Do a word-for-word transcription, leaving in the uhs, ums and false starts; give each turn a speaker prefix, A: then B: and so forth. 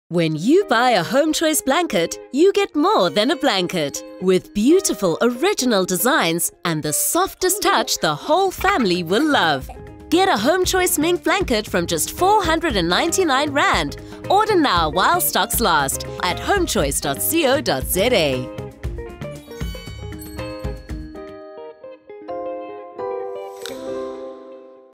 A: When you buy a Home Choice blanket, you get more than a blanket. With beautiful original designs and the softest touch the whole family will love. Get a Home Choice Mink blanket from just four hundred ninety-nine rand. Order now while stocks last at homechoice dot co dot za.